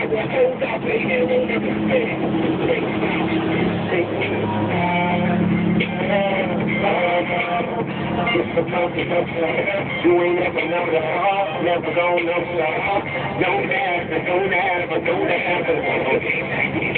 You ain't never know the heart, never gonna know the heart. Don't ever, don't ever, don't ever.